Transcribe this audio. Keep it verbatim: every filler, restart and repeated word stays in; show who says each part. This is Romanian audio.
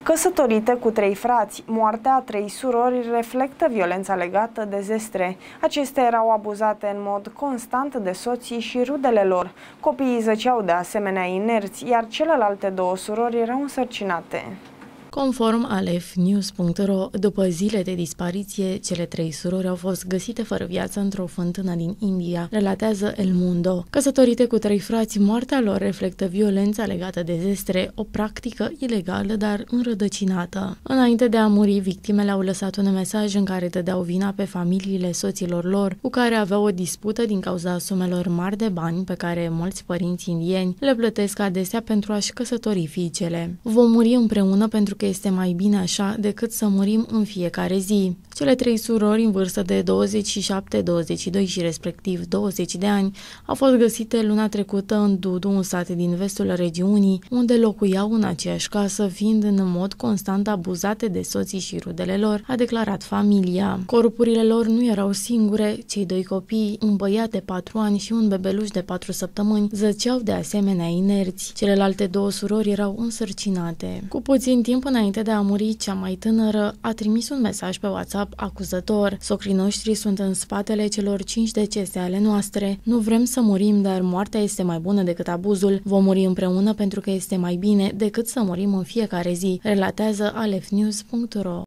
Speaker 1: Căsătorite cu trei frați, moartea a trei surori reflectă violența legată de zestre. Acestea erau abuzate în mod constant de soții și rudele lor. Copiii zăceau de asemenea inerți, iar celelalte două surori erau însărcinate.
Speaker 2: Conform alef news punct ro, după zile de dispariție, cele trei surori au fost găsite fără viață într-o fântână din India, relatează El Mundo. Căsătorite cu trei frați, moartea lor reflectă violența legată de zestre, o practică ilegală, dar înrădăcinată. Înainte de a muri, victimele au lăsat un mesaj în care dădeau vina pe familiile soților lor, cu care aveau o dispută din cauza sumelor mari de bani pe care mulți părinți indieni le plătesc adesea pentru a-și căsători fiicele. Vom muri împreună pentru că este mai bine așa decât să murim în fiecare zi. Cele trei surori în vârstă de douăzeci și șapte, douăzeci și doi și respectiv douăzeci de ani au fost găsite luna trecută în Dudu, un sat din vestul regiunii, unde locuiau în aceeași casă, fiind în mod constant abuzate de soții și rudele lor, a declarat familia. Corpurile lor nu erau singure, cei doi copii, un băiat de patru ani și un bebeluș de patru săptămâni, zăceau de asemenea inerți. Celelalte două surori erau însărcinate. Cu puțin timp înainte de a muri, cea mai tânără a trimis un mesaj pe WhatsApp acuzător: socrii noștri sunt în spatele celor cinci decese ale noastre. Nu vrem să murim, dar moartea este mai bună decât abuzul. Vom muri împreună pentru că este mai bine decât să murim în fiecare zi, relatează alef news punct ro.